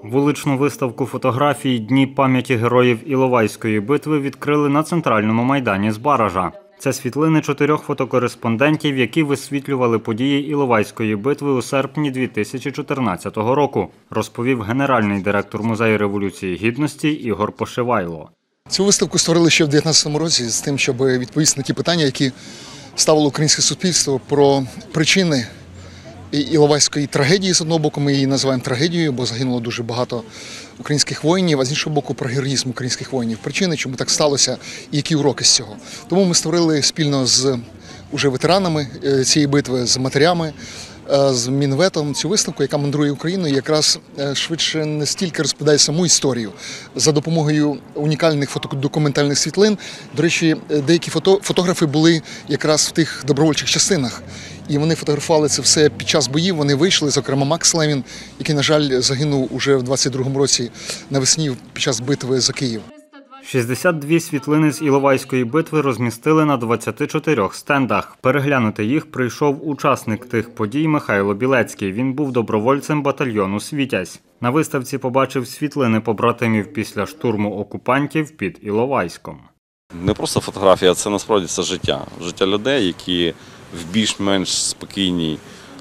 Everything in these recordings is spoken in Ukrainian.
Вуличну виставку фотографій «Дні пам'яті героїв Іловайської битви» відкрили на центральному майдані Збаража. Це світлини 4 фотокореспондентів, які висвітлювали події Іловайської битви у серпні 2014 року, розповів генеральний директор Музею Революції Гідності Ігор Пошивайло. Цю виставку створили ще в 2019 році з тим, щоб відповісти на ті питання, які ставило українське суспільство про причини Іловайської трагедії. З одного боку, ми її називаємо трагедією, бо загинуло дуже багато українських воїнів, а з іншого боку, про героїзм українських воїнів. Причини, чому так сталося і які уроки з цього. Тому ми створили спільно з уже ветеранами цієї битви, з матерями, з Мінветом цю виставку, яка мандрує Україною, якраз швидше не стільки розповідає саму історію за допомогою унікальних фотодокументальних світлин. До речі, деякі фотографи були якраз в тих добровольчих частинах. І вони фотографували це все під час боїв, вони вийшли, зокрема Макс Левін, який, на жаль, загинув уже в 22-му році навесні під час битви за Київ. 62 світлини з Іловайської битви розмістили на 24 стендах. Переглянути їх прийшов учасник тих подій Михайло Білецький. Він був добровольцем батальйону «Світязь». На виставці побачив світлини побратимів після штурму окупантів під Іловайськом. Не просто фотографія, це насправді це життя. Життя людей, які в більш-менш спокійній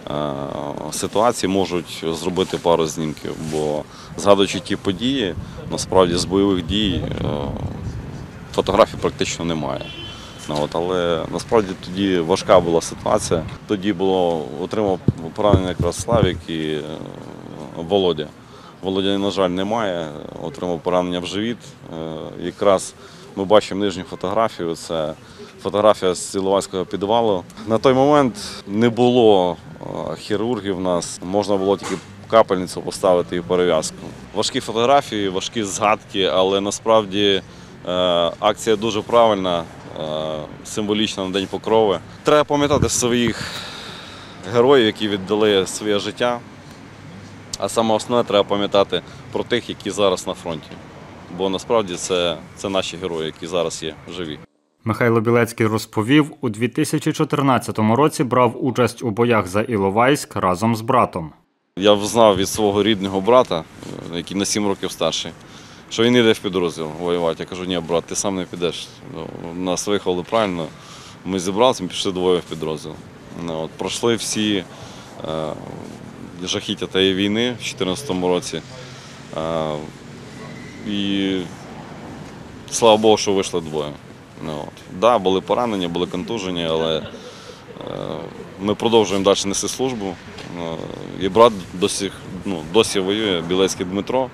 ситуації можуть зробити пару знімків. Бо згадуючи ті події, насправді з бойових дій фотографій практично немає. Але насправді тоді важка була ситуація. Тоді отримав поранення якраз Славік і Володя. Володя, на жаль, немає, отримав поранення в живіт. Якраз ми бачимо нижню фотографію, це фотографія з Іловайського підвалу. На той момент не було хірургів у нас, можна було тільки капельницю поставити і перев'язку. Важкі фотографії, важкі згадки, але насправді акція дуже правильна, символічна на День Покрови. Треба пам'ятати своїх героїв, які віддали своє життя, а саме основне треба пам'ятати про тих, які зараз на фронті. Бо насправді це наші герої, які зараз є живі. Михайло Білецький розповів, у 2014 році брав участь у боях за Іловайськ разом з братом. Я знав від свого рідного брата, який на 7 років старший, що він йде в підрозділ воювати. Я кажу, ні, брат, ти сам не підеш. Нас виховали правильно, ми зібралися, ми пішли двоє в підрозділ. Пройшли всі жахіття тієї війни в 2014 році. І слава Богу, що вийшли двоє. Так, були поранені, були контужені, але ми продовжуємо далі нести службу. І брат досі воює, Білецький Дмитро.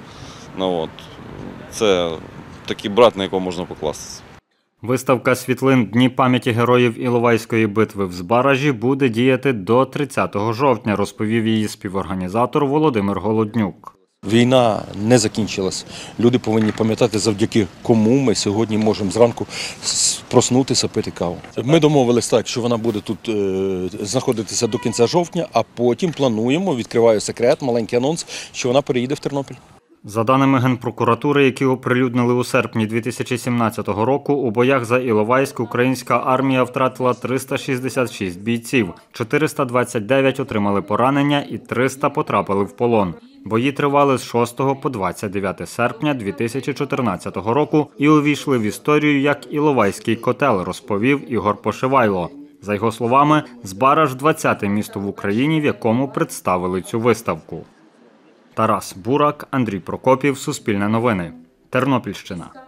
Це такий брат, на якого можна покластися. Виставка світлин «Дні пам'яті героїв Іловайської битви» в Збаражі буде діяти до 30 жовтня, розповів її співорганізатор Володимир Голоднюк. Війна не закінчилась. Люди повинні пам'ятати, завдяки кому ми сьогодні можемо зранку проснутися, пити каву. Ми домовились так, що вона буде тут знаходитися до кінця жовтня, а потім плануємо, відкриваю секрет, маленький анонс, що вона переїде в Тернопіль. За даними Генпрокуратури, які оприлюднили у серпні 2017 року, у боях за Іловайськ українська армія втратила 366 бійців, 429 отримали поранення і 300 потрапили в полон. Бої тривали з 6 по 29 серпня 2014 року і увійшли в історію як Іловайський котел, розповів Ігор Пошивайло. За його словами, Збараж – 20-те місто в Україні, в якому представили цю виставку. Тарас Бурак, Андрій Прокопів, Суспільне новини, Тернопільщина.